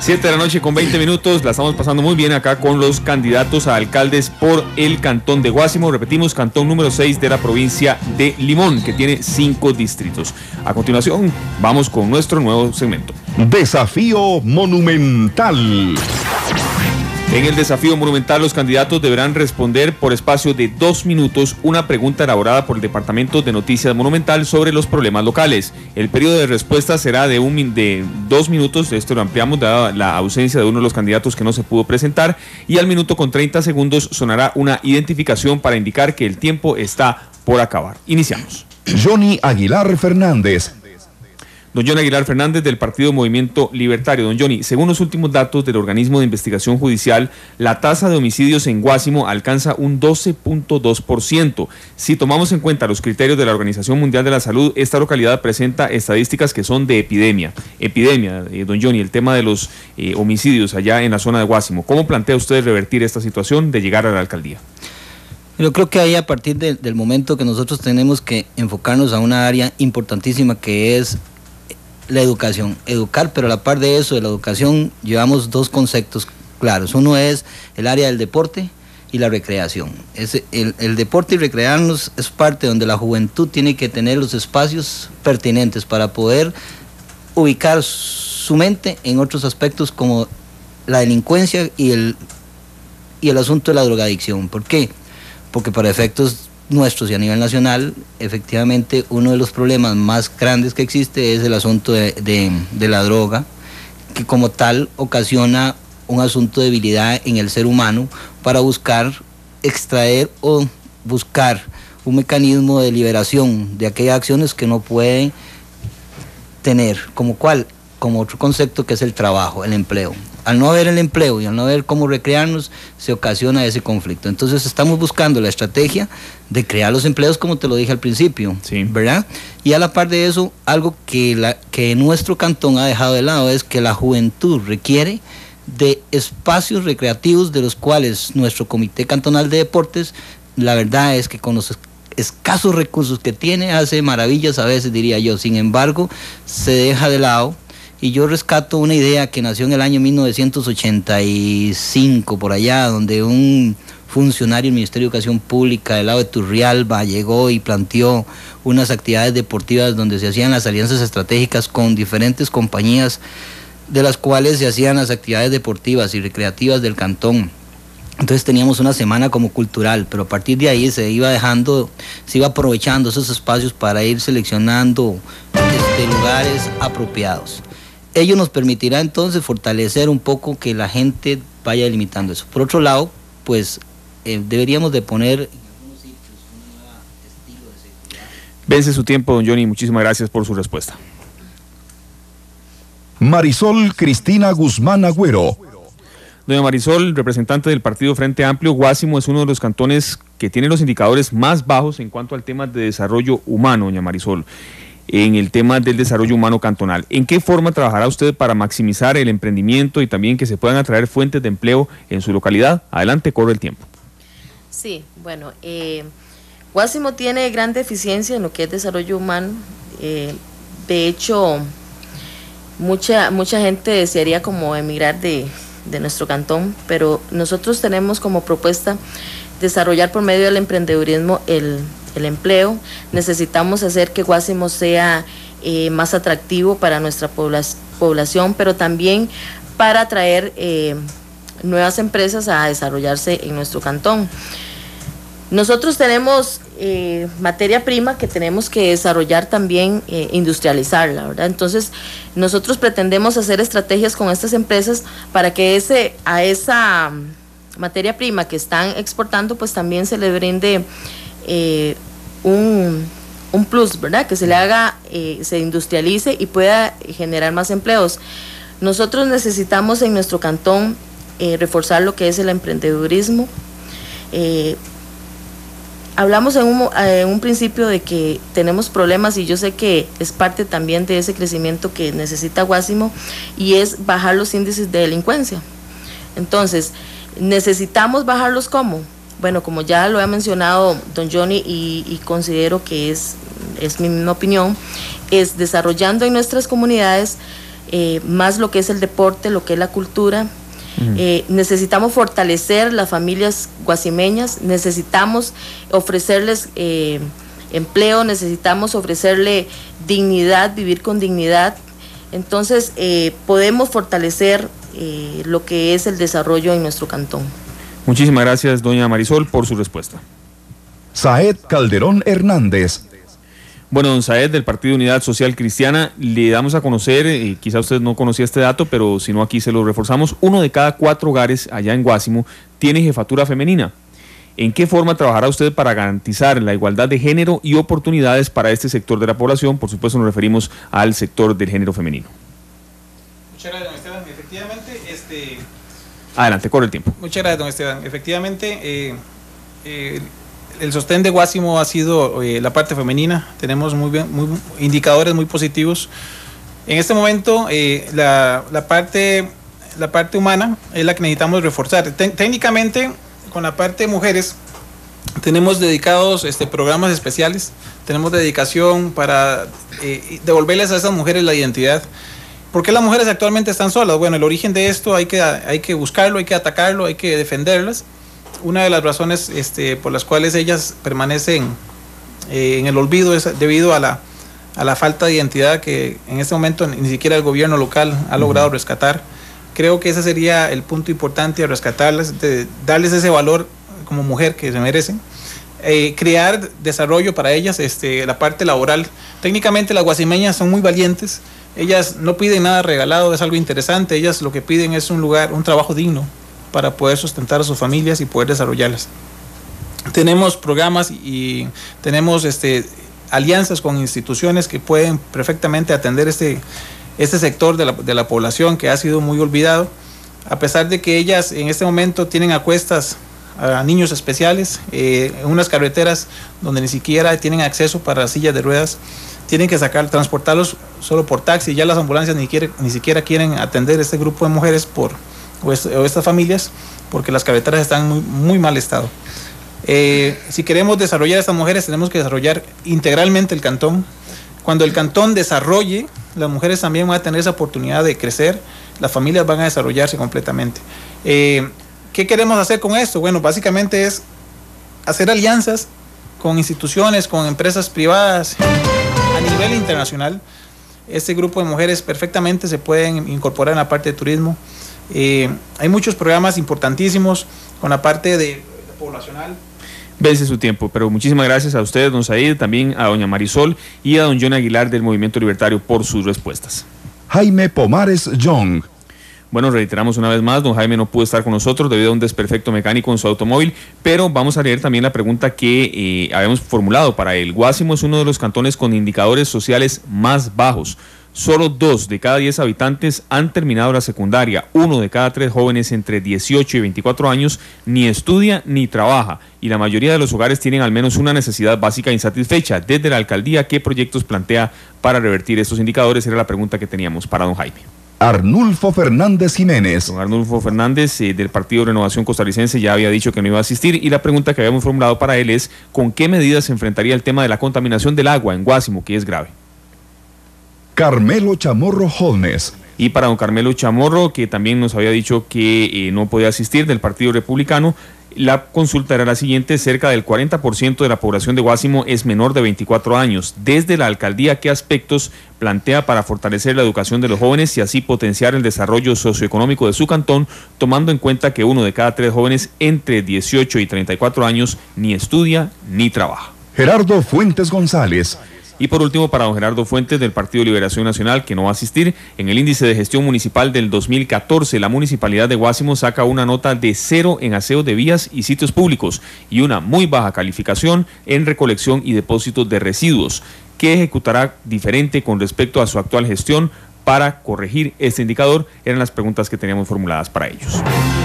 7 de la noche con 20 minutos, la estamos pasando muy bien acá con los candidatos a alcaldes por el cantón de Guásimo. Repetimos, cantón número 6 de la provincia de Limón, que tiene 5 distritos. A continuación, vamos con nuestro nuevo segmento. Desafío Monumental. En el desafío monumental, los candidatos deberán responder por espacio de 2 minutos una pregunta elaborada por el Departamento de Noticias Monumental sobre los problemas locales. El periodo de respuesta será de 2 minutos, esto lo ampliamos dada la ausencia de uno de los candidatos que no se pudo presentar, y al minuto con 30 segundos sonará una identificación para indicar que el tiempo está por acabar. Iniciamos. Johnny Aguilar Fernández. Don Johnny Aguilar Fernández, del Partido Movimiento Libertario. Don Johnny, según los últimos datos del organismo de investigación judicial, la tasa de homicidios en Guásimo alcanza un 12.2%. Si tomamos en cuenta los criterios de la Organización Mundial de la Salud, esta localidad presenta estadísticas que son de epidemia. Don Johnny, el tema de los homicidios allá en la zona de Guásimo. ¿Cómo plantea usted revertir esta situación de llegar a la alcaldía? Yo creo que ahí, a partir del momento que nosotros tenemos que enfocarnos a una área importantísima que es la educación, educar, pero a la par de eso, de la educación, llevamos 2 conceptos claros. Uno es el área del deporte y la recreación. El deporte y recrearnos es parte donde la juventud tiene que tener los espacios pertinentes para poder ubicar su mente en otros aspectos como la delincuencia y el asunto de la drogadicción. ¿Por qué? Porque para efectos nuestros y a nivel nacional, efectivamente, uno de los problemas más grandes que existe es el asunto de la droga, que como tal ocasiona un asunto de debilidad en el ser humano para buscar extraer o buscar un mecanismo de liberación de aquellas acciones que no pueden tener, como otro concepto que es el trabajo, el empleo. Al no haber el empleo y al no haber cómo recrearnos, se ocasiona ese conflicto. Entonces estamos buscando la estrategia de crear los empleos, como te lo dije al principio, sí, ¿verdad? Y a la par de eso, algo que nuestro cantón ha dejado de lado es que la juventud requiere de espacios recreativos, de los cuales nuestro Comité Cantonal de Deportes, la verdad es que con los escasos recursos que tiene, hace maravillas a veces, diría yo. Sin embargo, se deja de lado. Y yo rescato una idea que nació en el año 1985, por allá, donde un funcionario del Ministerio de Educación Pública del lado de Turrialba llegó y planteó unas actividades deportivas donde se hacían las alianzas estratégicas con diferentes compañías, de las cuales se hacían las actividades deportivas y recreativas del cantón. Entonces teníamos una semana como cultural, pero a partir de ahí se iba aprovechando esos espacios para ir seleccionando lugares apropiados. Ello nos permitirá entonces fortalecer un poco que la gente vaya delimitando eso. Por otro lado, pues deberíamos de poner en algunos sitios un nuevo estilo de seguridad. Vence su tiempo, don Johnny, muchísimas gracias por su respuesta. Marisol Cristina Guzmán Agüero. Doña Marisol, representante del Partido Frente Amplio, Guásimo es uno de los cantones que tiene los indicadores más bajos en cuanto al tema de desarrollo humano, doña Marisol, en el tema del desarrollo humano cantonal. ¿En qué forma trabajará usted para maximizar el emprendimiento y también que se puedan atraer fuentes de empleo en su localidad? Adelante, corre el tiempo. Sí, bueno, Guásimo tiene gran deficiencia en lo que es desarrollo humano. De hecho, mucha gente desearía como emigrar de nuestro cantón, pero nosotros tenemos como propuesta desarrollar por medio del emprendedurismo el empleo. Necesitamos hacer que Guásimo sea más atractivo para nuestra población, pero también para atraer nuevas empresas a desarrollarse en nuestro cantón. Nosotros tenemos materia prima que tenemos que desarrollar también, industrializarla, ¿verdad? Entonces, nosotros pretendemos hacer estrategias con estas empresas para que a esa materia prima que están exportando, pues también se le brinde un plus, ¿verdad? Que se le haga, se industrialice y pueda generar más empleos. Nosotros necesitamos en nuestro cantón reforzar lo que es el emprendedurismo. Hablamos en un principio de que tenemos problemas, y yo sé que es parte también de ese crecimiento que necesita Guásimo, y es bajar los índices de delincuencia. Entonces, necesitamos bajarlos, ¿cómo? Bueno, como ya lo ha mencionado don Johnny, y considero que es mi misma opinión, es desarrollando en nuestras comunidades más lo que es el deporte, lo que es la cultura. Necesitamos fortalecer las familias guasimeñas, necesitamos ofrecerles empleo, necesitamos ofrecerle dignidad, vivir con dignidad. Entonces podemos fortalecer lo que es el desarrollo en nuestro cantón. Muchísimas gracias, doña Marisol, por su respuesta. Saed Calderón Hernández. Bueno, don Saed, del Partido Unidad Social Cristiana, le damos a conocer, quizá usted no conocía este dato, pero si no aquí se lo reforzamos, 1 de cada 4 hogares allá en Guásimo tiene jefatura femenina. ¿En qué forma trabajará usted para garantizar la igualdad de género y oportunidades para este sector de la población? Por supuesto nos referimos al sector del género femenino. Muchas gracias, don Esteban. Efectivamente, Adelante, corre el tiempo. Muchas gracias, don Esteban. Efectivamente, el sostén de Guásimo ha sido la parte femenina. Tenemos indicadores muy positivos. En este momento, la parte humana es la que necesitamos reforzar. Técnicamente, con la parte de mujeres, tenemos dedicados programas especiales. Tenemos dedicación para devolverles a esas mujeres la identidad. ¿Por qué las mujeres actualmente están solas? Bueno, el origen de esto hay que buscarlo, hay que atacarlo, hay que defenderlas. Una de las razones por las cuales ellas permanecen en el olvido es debido a la falta de identidad que en este momento ni siquiera el gobierno local ha logrado rescatar. Creo que ese sería el punto importante, a rescatarlas, darles ese valor como mujer que se merecen. Crear desarrollo para ellas, la parte laboral. Técnicamente las guasimeñas son muy valientes. Ellas no piden nada regalado, es algo interesante. Ellas lo que piden es un trabajo digno para poder sustentar a sus familias y poder desarrollarlas. Tenemos programas y tenemos alianzas con instituciones que pueden perfectamente atender este sector de la población que ha sido muy olvidado, a pesar de que ellas en este momento tienen a cuestas a niños especiales, en unas carreteras donde ni siquiera tienen acceso para sillas de ruedas, tienen que transportarlos solo por taxi. Ya las ambulancias ni siquiera quieren atender este grupo de mujeres o estas familias, porque las carreteras están en muy mal estado. Si queremos desarrollar a estas mujeres, tenemos que desarrollar integralmente el cantón. Cuando el cantón desarrolle, las mujeres también van a tener esa oportunidad de crecer, las familias van a desarrollarse completamente. ¿Qué queremos hacer con esto? Bueno, básicamente es hacer alianzas con instituciones, con empresas privadas a nivel internacional. Este grupo de mujeres perfectamente se pueden incorporar en la parte de turismo. Hay muchos programas importantísimos con la parte de poblacional. Vence su tiempo, pero muchísimas gracias a ustedes, don Said, también a doña Marisol y a don Johnny Aguilar del Movimiento Libertario por sus respuestas. Jaime Pomares Young. Bueno, reiteramos una vez más, don Jaime no pudo estar con nosotros debido a un desperfecto mecánico en su automóvil, pero vamos a leer también la pregunta que habíamos formulado para él. Guásimo es uno de los cantones con indicadores sociales más bajos. Solo 2 de cada 10 habitantes han terminado la secundaria. 1 de cada 3 jóvenes entre 18 y 24 años ni estudia ni trabaja. Y la mayoría de los hogares tienen al menos una necesidad básica insatisfecha. Desde la alcaldía, ¿qué proyectos plantea para revertir estos indicadores? Era la pregunta que teníamos para don Jaime. Arnulfo Fernández Jiménez. Don Arnulfo Fernández del Partido Renovación Costarricense ya había dicho que no iba a asistir y la pregunta que habíamos formulado para él es ¿con qué medidas se enfrentaría el tema de la contaminación del agua en Guásimo, que es grave? Carmelo Chamorro Holmes. Y para don Carmelo Chamorro, que también nos había dicho que no podía asistir, del Partido Republicano, la consulta era la siguiente: cerca del 40% de la población de Guásimo es menor de 24 años. Desde la alcaldía, ¿qué aspectos plantea para fortalecer la educación de los jóvenes y así potenciar el desarrollo socioeconómico de su cantón, tomando en cuenta que 1 de cada 3 jóvenes entre 18 y 34 años ni estudia ni trabaja? Gerardo Fuentes González. Y por último, para don Gerardo Fuentes del Partido Liberación Nacional, que no va a asistir, en el índice de gestión municipal del 2014, la municipalidad de Guásimo saca una nota de 0 en aseo de vías y sitios públicos y una muy baja calificación en recolección y depósito de residuos. ¿Qué ejecutará diferente con respecto a su actual gestión para corregir este indicador? Eran las preguntas que teníamos formuladas para ellos.